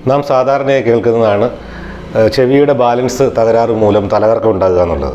നാം സാധാരണയായി കേൾക്കുന്നതാണ് ചെവിയുടെ ബാലൻസ് തകരാറ് മൂലം തലകറക്കം ഉണ്ടാകുക എന്നുള്ളത്.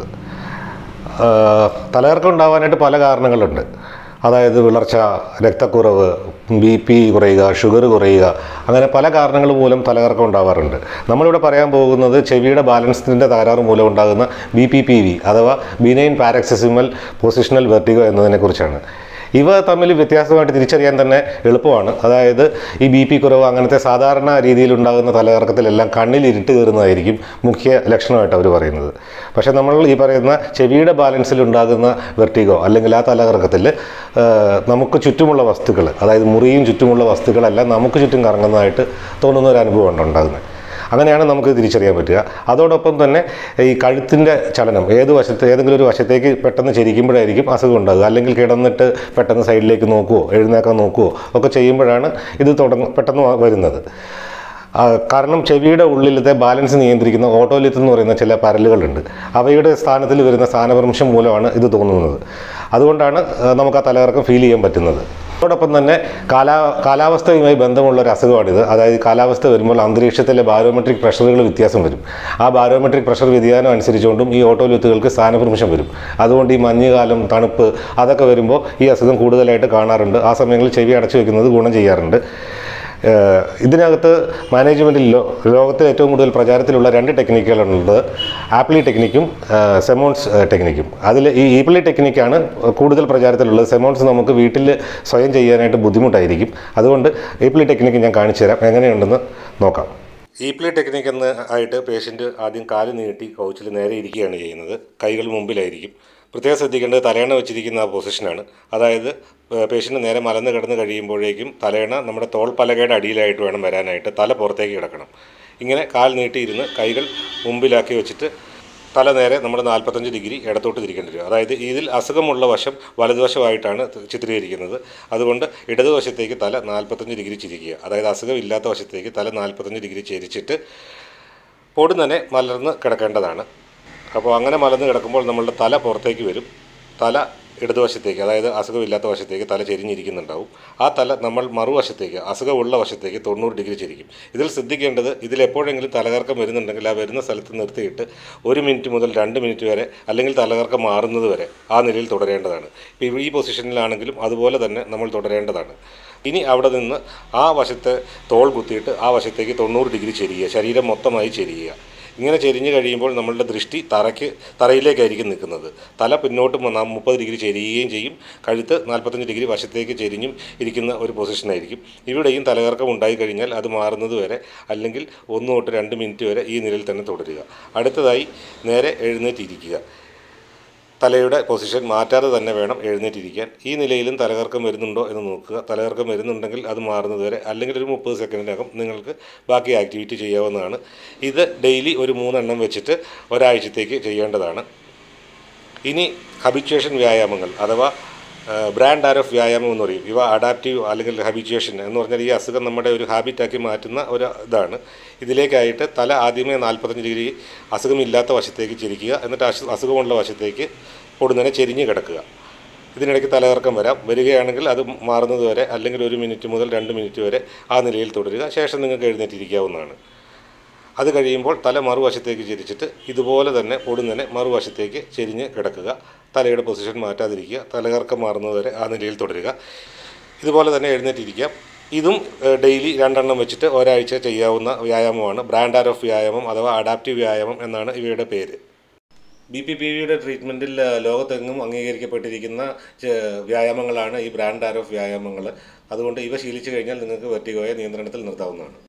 തലകറക്കം ഉണ്ടാകാനായിട്ട് പല കാരണങ്ങളുണ്ട്. അതായത് വിളർച്ച, രക്തക്കുറവ്, BP കുറയുക, ഷുഗർ കുറയുക, അങ്ങനെ പല കാരണങ്ങൾ മൂലം തലകറക്കം ഉണ്ടാകാറുണ്ട്. നമ്മളിവിടെ പറയാൻ പോകുന്നത് ചെവിയുടെ ബാലൻസിൻ്റെ തകരാറ് മൂലം ഉണ്ടാകുന്ന BPPV അഥവാ ബിനൈൻ പാരക്സിമൽ പൊസിഷണൽ വെർട്ടിഗോ എന്നതിനെക്കുറിച്ചാണ്. ഇവ തമ്മിൽ വ്യത്യാസമായിട്ട് തിരിച്ചറിയാൻ തന്നെ എളുപ്പമാണ്. അതായത് ഈ BP കുറവ് അങ്ങനത്തെ സാധാരണ രീതിയിലുണ്ടാകുന്ന തലകറക്കത്തിലെല്ലാം കണ്ണിൽ ഇരുട്ട് കയറുന്നതായിരിക്കും മുഖ്യ ലക്ഷണമായിട്ട് അവർ പറയുന്നത്. പക്ഷേ നമ്മൾ ഈ പറയുന്ന ചെവിയുടെ ബാലൻസിലുണ്ടാകുന്ന വെർട്ടിഗോ അല്ലെങ്കിൽ ആ തലകറക്കത്തിൽ നമുക്ക് ചുറ്റുമുള്ള വസ്തുക്കൾ, അതായത് മുറിയും ചുറ്റുമുള്ള വസ്തുക്കളെല്ലാം നമുക്ക് ചുറ്റും കറങ്ങുന്നതായിട്ട് തോന്നുന്ന ഒരു അനുഭവമാണ് ഉണ്ടാകുന്നത്. അങ്ങനെയാണ് നമുക്ക് തിരിച്ചറിയാൻ പറ്റുക. അതോടൊപ്പം തന്നെ ഈ കഴുത്തിൻ്റെ ചലനം ഏതെങ്കിലും ഒരു വശത്തേക്ക് പെട്ടെന്ന് ചരിക്കുമ്പോഴായിരിക്കും അസുഖം ഉണ്ടാകുക. അല്ലെങ്കിൽ കിടന്നിട്ട് പെട്ടെന്ന് സൈഡിലേക്ക് നോക്കുകയോ എഴുന്നേക്കാൻ നോക്കുകയോ ഒക്കെ ചെയ്യുമ്പോഴാണ് ഇത് പെട്ടെന്ന് വരുന്നത്. കാരണം ചെവിയുടെ ഉള്ളിലത്തെ ബാലൻസ് നിയന്ത്രിക്കുന്ന ഓട്ടോലിത്ത് എന്ന് പറയുന്ന ചില പരലുകളുണ്ട്. അവയുടെ സ്ഥാനത്തിൽ വരുന്ന സ്ഥാനഭ്രംശം മൂലമാണ് ഇത് തോന്നുന്നത്. അതുകൊണ്ടാണ് നമുക്ക് ആ തലകറക്കം ഫീൽ ചെയ്യാൻ പറ്റുന്നത്. അതോടൊപ്പം തന്നെ കാലാവസ്ഥയുമായി ബന്ധമുള്ള ഒരു അസുഖമാണിത്. അതായത് കാലാവസ്ഥ വരുമ്പോൾ അന്തരീക്ഷത്തിലെ ബാരോമെട്രിക് പ്രഷറുകൾ വ്യത്യാസം വരും. ആ ബാരോമെട്രിക് പ്രഷർ വ്യതിയാനം അനുസരിച്ചുകൊണ്ടും ഈ ഓട്ടോലിത്തുകൾക്ക് സ്ഥാനഭ്രംശം വരും. അതുകൊണ്ട് ഈ മഞ്ഞുകാലം, തണുപ്പ് അതൊക്കെ വരുമ്പോൾ ഈ അസുഖം കൂടുതലായിട്ട് കാണാറുണ്ട്. ആ സമയങ്ങളിൽ ചെവി അടച്ചു വയ്ക്കുന്നത് ഗുണം ചെയ്യാറുണ്ട്. ഇതിനകത്ത് മാനേജ്മെൻറ്റിൽ ലോകത്തിൽ ഏറ്റവും കൂടുതൽ പ്രചാരത്തിലുള്ള 2 ടെക്നിക്കുകളുണ്ട്. ആപ്ലി ടെക്നിക്കും സെമോൺസ് ടെക്നിക്കും. അതിൽ ഈ ഈപ്ലി ടെക്നിക്കാണ് കൂടുതൽ പ്രചാരത്തിലുള്ളത്. സെമോൺസ് നമുക്ക് വീട്ടിൽ സ്വയം ചെയ്യാനായിട്ട് ബുദ്ധിമുട്ടായിരിക്കും. അതുകൊണ്ട് ഈപ്ലി ടെക്നിക്ക് ഞാൻ കാണിച്ചു തരാം, എങ്ങനെയുണ്ടെന്ന് നോക്കാം. ഈപ്ലി ടെക്നിക്ക് ആയിട്ട് പേഷ്യൻ്റ് ആദ്യം കാല് നീട്ടി കൗച്ചിൽ നേരെ ഇരിക്കുകയാണ് ചെയ്യുന്നത്. കൈകൾ മുമ്പിലായിരിക്കും. പ്രത്യേകം ശ്രദ്ധിക്കേണ്ടത് തലയണ വെച്ചിരിക്കുന്ന ആ പൊസിഷനാണ്. അതായത് പേഷ്യൻ്റ് നേരെ മലന്ന് കിടന്ന് കഴിയുമ്പോഴേക്കും തലയണ നമ്മുടെ തോൾപ്പലകയുടെ അടിയിലായിട്ട് വേണം വരാനായിട്ട്. തല പുറത്തേക്ക് കിടക്കണം. ഇങ്ങനെ കാൽ നീട്ടിയിരുന്ന് കൈകൾ മുമ്പിലാക്കി വെച്ചിട്ട് തല നേരെ നമ്മൾ 45 ഡിഗ്രി ഇടത്തോട്ട് തിരിക്കേണ്ടി വരും. അതായത് ഇതിൽ അസുഖമുള്ള വശം വലതുവശമായിട്ടാണ് ചിത്രീകരിക്കുന്നത്. അതുകൊണ്ട് ഇടതുവശത്തേക്ക് തല 45 ഡിഗ്രി ചിരിക്കുക. അതായത് അസുഖമില്ലാത്ത വശത്തേക്ക് തല 45 ഡിഗ്രി ചെരിച്ചിട്ട് പൊടും തന്നെ മലർന്ന് കിടക്കേണ്ടതാണ്. അപ്പോൾ അങ്ങനെ മലർന്ന് കിടക്കുമ്പോൾ നമ്മളുടെ തല പുറത്തേക്ക് വരും. തല ഇടതുവശത്തേക്ക്, അതായത് അസുഖമില്ലാത്ത വശത്തേക്ക് തല ചെരിഞ്ഞിരിക്കുന്നുണ്ടാവും. ആ തല നമ്മൾ മറുവശത്തേക്ക്, അസുഖമുള്ള വശത്തേക്ക് 90 ഡിഗ്രി ചെരിക്കും. ഇതിൽ ശ്രദ്ധിക്കേണ്ടത്, ഇതിലെപ്പോഴെങ്കിലും തലകറക്കം വരുന്നുണ്ടെങ്കിൽ ആ വരുന്ന സ്ഥലത്ത് നിർത്തിയിട്ട് 1 മിനിറ്റ് മുതൽ 2 മിനിറ്റ് വരെ, അല്ലെങ്കിൽ തലകറക്കം മാറുന്നത് വരെ ആ നിലയിൽ തുടരേണ്ടതാണ്. ഇപ്പോൾ ഈ പൊസിഷനിലാണെങ്കിലും അതുപോലെ തന്നെ നമ്മൾ തുടരേണ്ടതാണ്. ഇനി അവിടെ നിന്ന് ആ വശത്തെ തോൾ കുത്തിയിട്ട് ആ വശത്തേക്ക് 90 ഡിഗ്രി ചെരിയുക, ശരീരം മൊത്തമായി ചെരിയുക. ഇങ്ങനെ ചെരിഞ്ഞ് കഴിയുമ്പോൾ നമ്മളുടെ ദൃഷ്ടി തറയിലേക്കായിരിക്കും നിൽക്കുന്നത്. തല പിന്നോട്ട് 30 ഡിഗ്രി ചെരിയുകയും ചെയ്യും. കഴുത്ത് 45 ഡിഗ്രി വശത്തേക്ക് ചെരിഞ്ഞും ഇരിക്കുന്ന ഒരു പൊസിഷനായിരിക്കും. ഇവിടെയും തലകറക്കം ഉണ്ടായിക്കഴിഞ്ഞാൽ അത് മാറുന്നത് വരെ, അല്ലെങ്കിൽ 1 തൊട്ട് 2 മിനിറ്റ് വരെ ഈ നിലയിൽ തന്നെ തുടരുക. അടുത്തതായി നേരെ എഴുന്നേറ്റിരിക്കുക. തലയുടെ പൊസിഷൻ മാറ്റാതെ തന്നെ വേണം എഴുന്നേറ്റിരിക്കാൻ. ഈ നിലയിലും തലകറക്കം വരുന്നുണ്ടോ എന്ന് നോക്കുക. തലകറക്കം വരുന്നുണ്ടെങ്കിൽ അത് മാറുന്നത് വരെ, അല്ലെങ്കിൽ ഒരു 30 സെക്കൻഡിനകം നിങ്ങൾക്ക് ബാക്കി ആക്ടിവിറ്റി ചെയ്യാവുന്നതാണ്. ഇത് ഡെയിലി ഒരു 3 എണ്ണം വെച്ചിട്ട് ഒരാഴ്ചത്തേക്ക് ചെയ്യേണ്ടതാണ്. ഇനി ഹബിച്വേഷൻ വ്യായാമങ്ങൾ അഥവാ ബ്രാൻഡ് ആരോഫ് വ്യായാമം എന്ന് പറയും. ഇവ അഡാപ്റ്റീവ് അല്ലെങ്കിൽ ഹബിച്വേഷൻ എന്ന് പറഞ്ഞാൽ ഈ അസുഖം നമ്മുടെ ഒരു ഹാബിറ്റാക്കി മാറ്റുന്ന ഒരു ഇതാണ്. ഇതിലേക്കായിട്ട് തല ആദ്യമേ 45 ഡിഗ്രി അസുഖമില്ലാത്ത വശത്തേക്ക് ചെരിക്കുക. എന്നിട്ട് അസുഖമുള്ള വശത്തേക്ക് പൊടുന്നനെ ചെരിഞ്ഞ് കിടക്കുക. ഇതിനിടയ്ക്ക് തലകറക്കം വരികയാണെങ്കിൽ അത് മാറുന്നത് വരെ, അല്ലെങ്കിൽ 1 മിനിറ്റ് മുതൽ 2 മിനിറ്റ് വരെ ആ നിലയിൽ തുടരുക. ശേഷം നിങ്ങൾക്ക് എഴുന്നേറ്റിരിക്കാവുന്നതാണ്. അത് കഴിയുമ്പോൾ തല മറുവശത്തേക്ക് ചെരിച്ചിട്ട് ഇതുപോലെ തന്നെ പൊടുന്നനെ മറുവശത്തേക്ക് ചെരിഞ്ഞ് കിടക്കുക. തലയുടെ പൊസിഷൻ മാറ്റാതിരിക്കുക. തലകറക്കം മാറുന്നത് വരെ ആ നിലയിൽ തുടരുക. ഇതുപോലെ തന്നെ എഴുന്നേറ്റിരിക്കാം. ഇതും ഡെയിലി 2 എണ്ണം വെച്ചിട്ട് ഒരാഴ്ച ചെയ്യാവുന്ന വ്യായാമമാണ്. ബ്രാൻഡ് ആരോഫ് വ്യായാമം അഥവാ അഡാപ്റ്റീവ് വ്യായാമം എന്നാണ് ഇവയുടെ പേര്. BPPVയുടെ ട്രീറ്റ്മെൻറ്റിൽ ലോകത്തെങ്ങും അംഗീകരിക്കപ്പെട്ടിരിക്കുന്ന വ്യായാമങ്ങളാണ് ഈ ബ്രാൻഡ് ആരോഫ് വ്യായാമങ്ങൾ. അതുകൊണ്ട് ഇവ ശീലിച്ചു കഴിഞ്ഞാൽ നിങ്ങൾക്ക് വെർട്ടിഗോയെ നിയന്ത്രണത്തിൽ നിർത്താവുന്നതാണ്.